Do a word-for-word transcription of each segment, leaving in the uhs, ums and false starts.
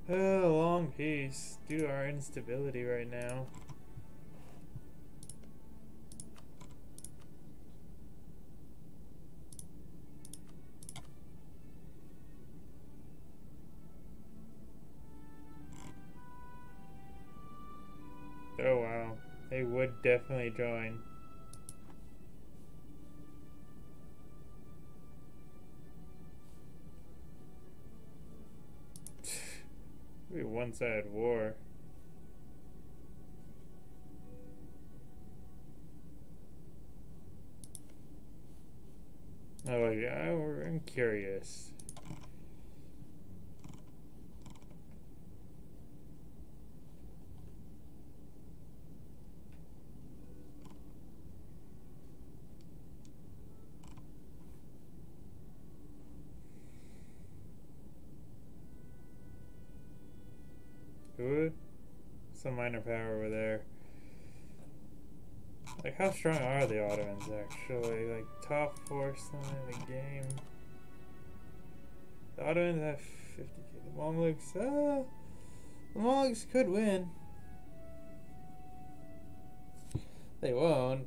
Oh, long peace due to our instability right now. Oh wow, they would definitely join. It'd be a one-sided war. Oh yeah, I'm curious. Ooh, some minor power over there. Like, how strong are the Ottomans actually? Like, top force line of the game. The Ottomans have fifty K. The Mamluks, uh, the Mamluks could win. They won't.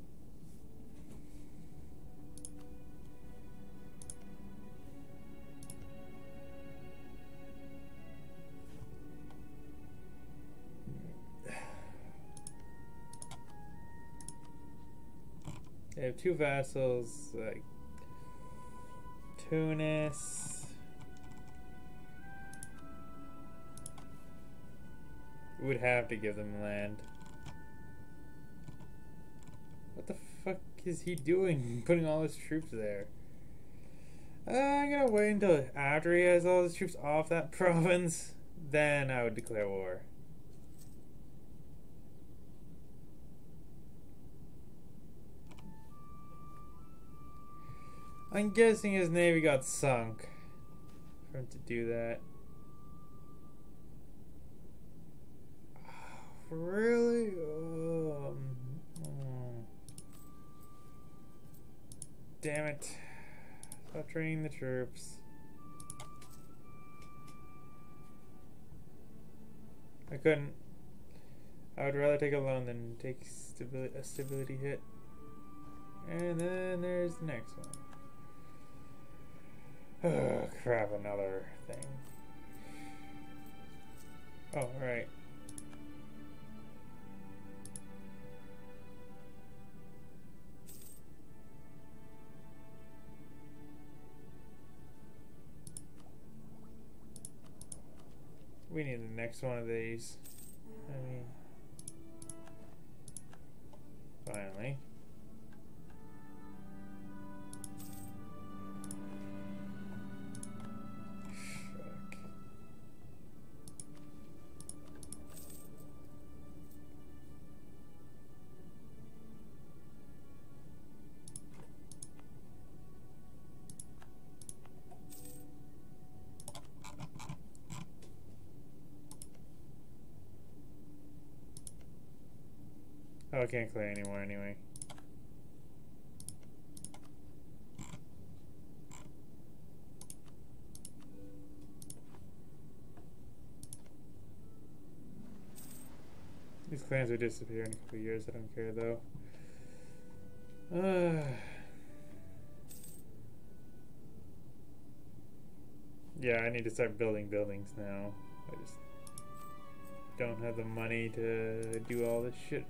They have two vassals, like Tunis. We would have to give them land. What the fuck is he doing, putting all his troops there? Uh, I'm gonna wait until after he has all his troops off that province. Then I would declare war. I'm guessing his navy got sunk for him to do that. Really? Um, oh. Damn it. Stop training the troops. I couldn't. I would rather take a loan than take stability, a stability hit. And then there's the next one. Oh, crap, another thing. Oh, right. We need the next one of these. I mean, finally. Fuck. Oh, I can't clear anymore anyway. These clans will disappear in a couple of years. I don't care though. Uh, yeah, I need to start building buildings now. I just don't have the money to do all this shit.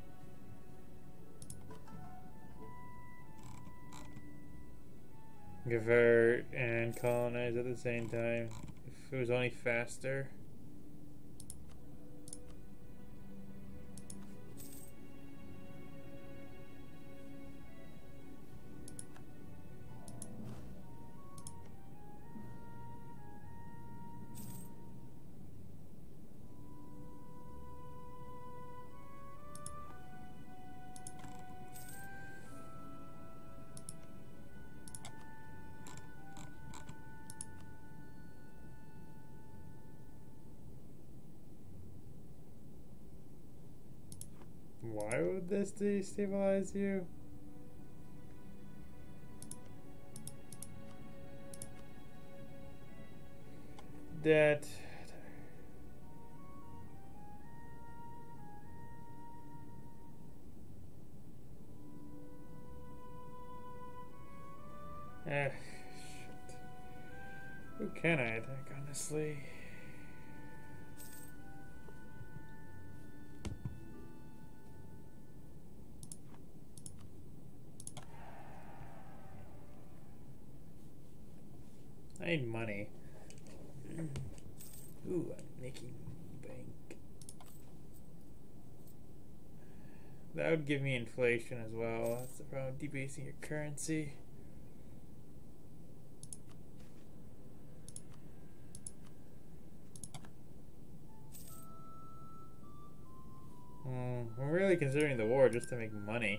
Convert and colonize at the same time. If it was only faster. Why would this destabilize you? That Eh, shit. Who can I attack, honestly? I need money. Ooh, I'm making bank. That would give me inflation as well. That's the problem, debasing your currency. Hmm, I'm really considering the war just to make money.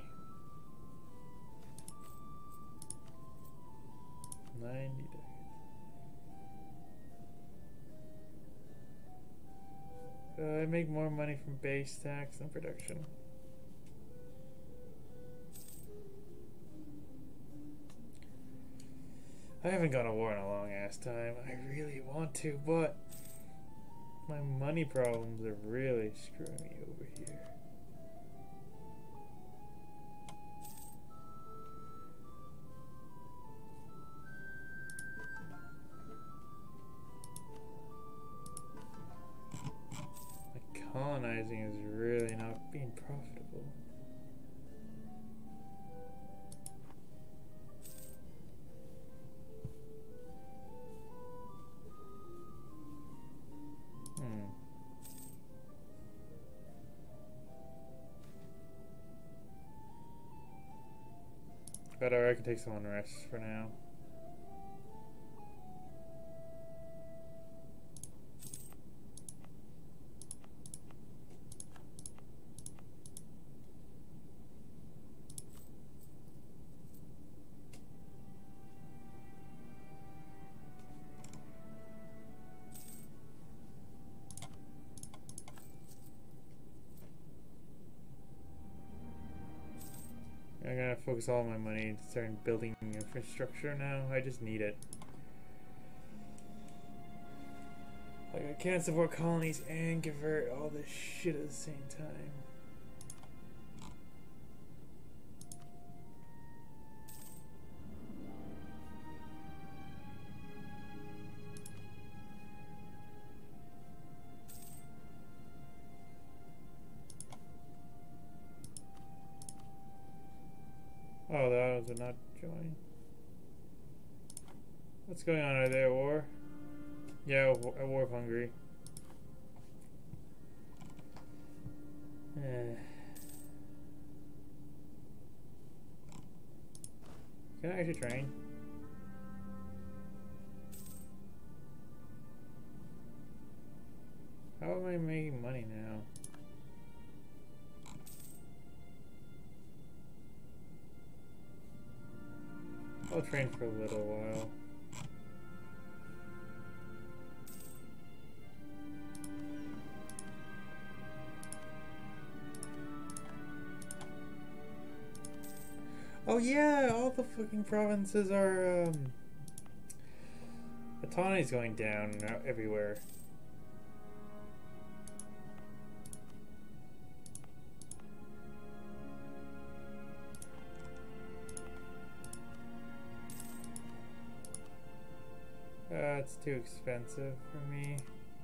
ninety days. Uh, I make more money from base tax than production. I haven't gone to war in a long ass time. I really want to, but my money problems are really screwing me over here. Colonizing is really not being profitable. Hmm. Better, I can take some rest for now. I'm gonna focus all my money into starting building infrastructure now. I just need it. Like, I can't support colonies and convert all this shit at the same time. Oh, the Ottomans would not join. What's going on? Are they at war? Yeah, a war of Hungary. Eh. Can I actually train? How am I making money now? I'll train for a little while. Oh yeah, all the fucking provinces are, um... autonomy's going down everywhere. Uh, it's too expensive for me.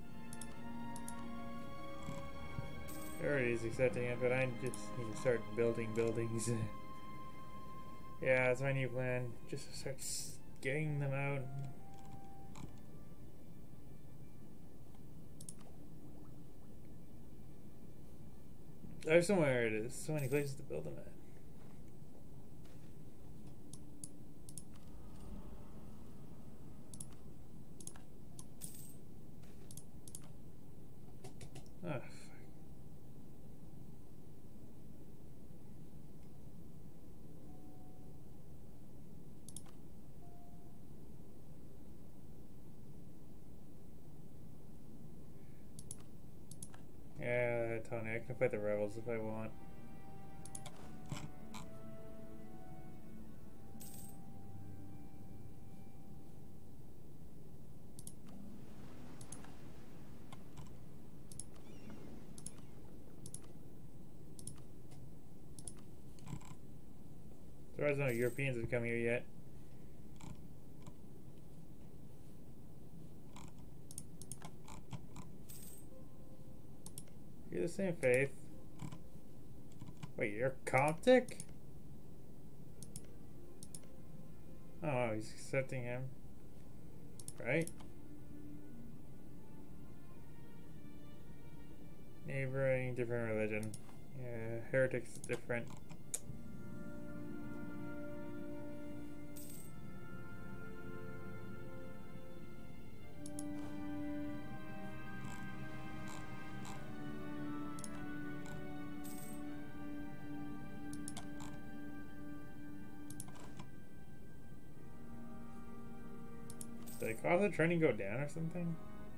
Everybody's accepting it, but I just need to start building buildings. Yeah, that's my new plan. Just start getting them out. There's somewhere it is. So many places to build them at. Ah, fuck. Yeah, Tony, I can fight the rebels if I want. As far as no Europeans have come here yet. same faith. Wait, you're Coptic? Oh, he's accepting him. Right? Neighboring, different religion. Yeah, heretics different. Did the cost of training go down or something?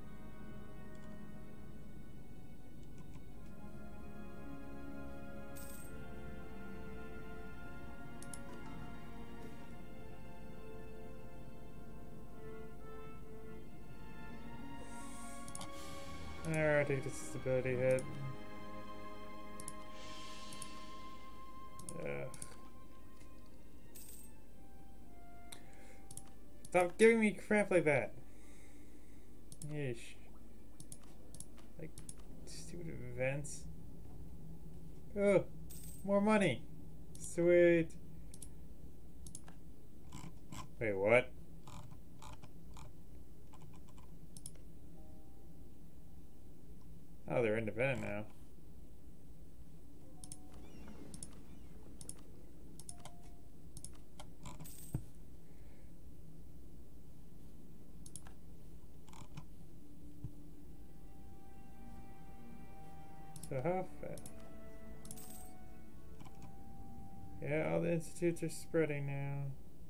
Alright, take the stability hit. Ugh. Stop giving me crap like that. Yeesh. Like, stupid events. Oh, more money. Sweet. Wait, what? Oh, they're independent now. So how fast? Yeah, all the institutes are spreading now.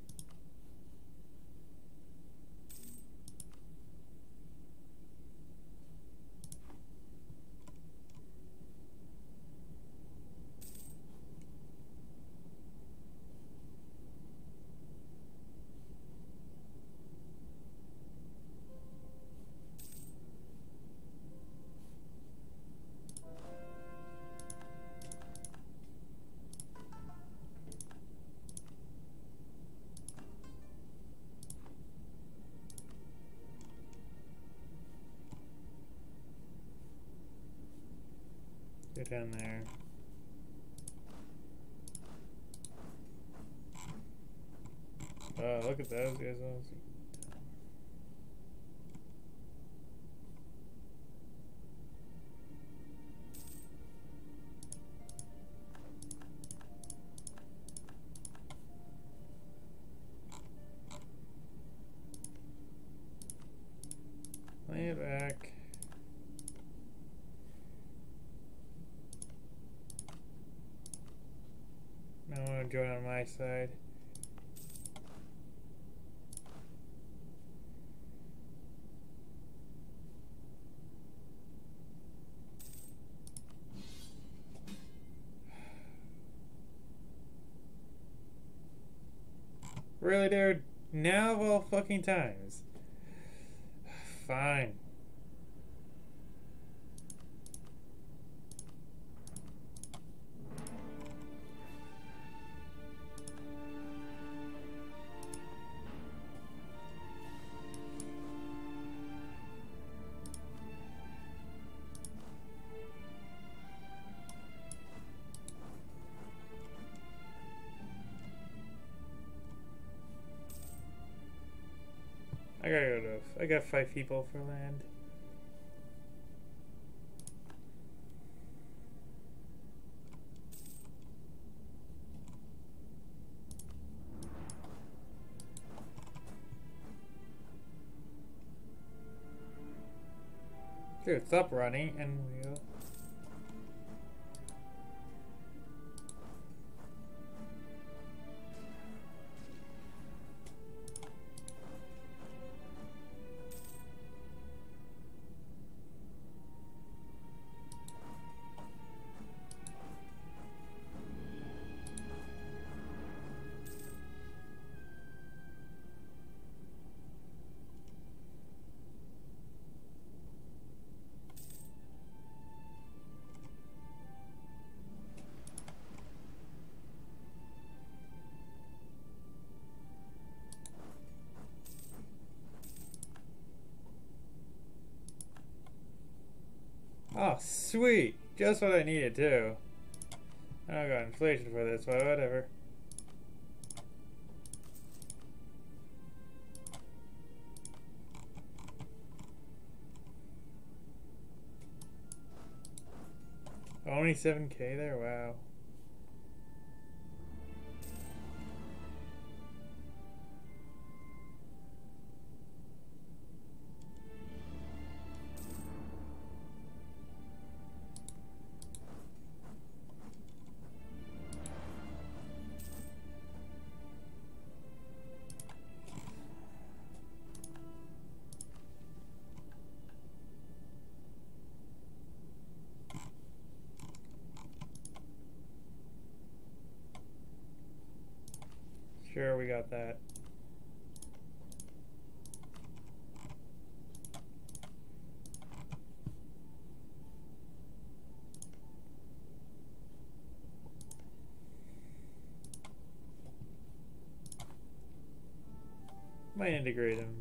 Go down there. Oh, look at those guys. Lay it back. I want to join on my side. Really, dude? Now of all fucking times. Fine. I gotta go to. I got five people for land. Dude, stop running and we'll. Oh, sweet. just what I needed too. I don't got inflation for this, but whatever. Only seven K there? Wow. Sure, we got that. Might integrate him.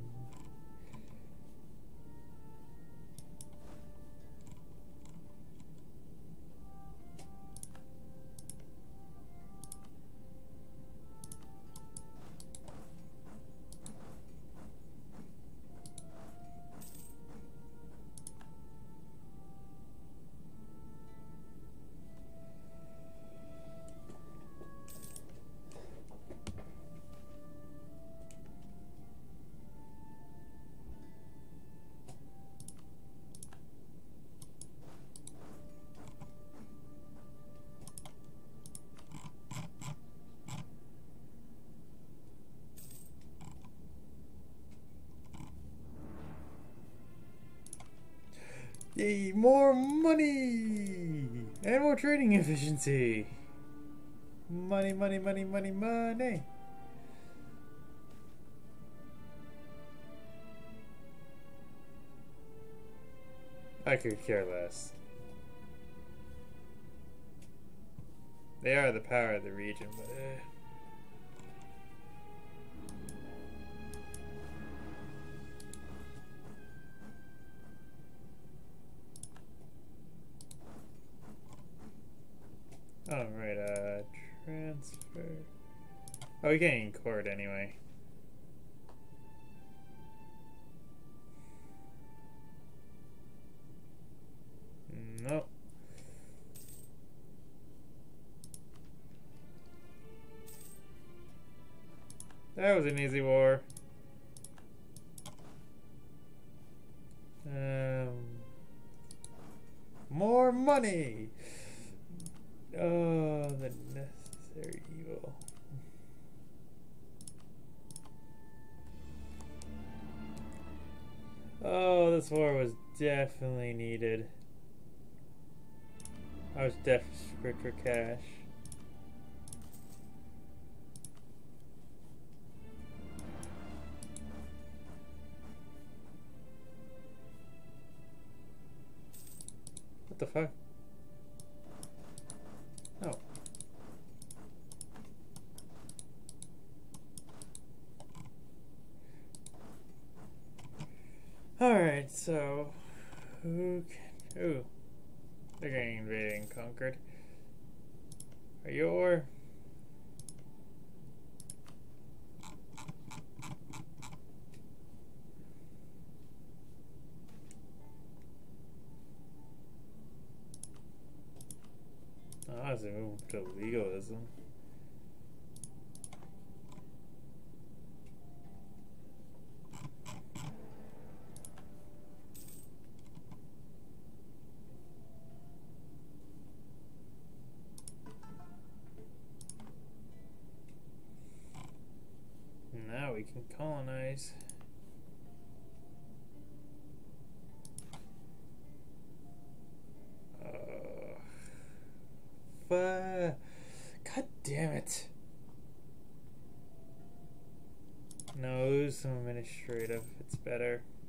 Yay, more money! And more trading efficiency! Money, money, money, money, money! I could care less. They are the power of the region, but eh. Alright, uh, transfer. Oh, we can't even court anyway. Nope. That was an easy war. Um, more money! Oh, the necessary evil. Oh, this war was definitely needed. I was desperate for cash. What the fuck? Oh. Alright, so who can ooh. They're getting invaded and conquered. Are you or oh, that's a move to legalism. Now we can colonize. Uh, God damn it. No, some administrative. It's better.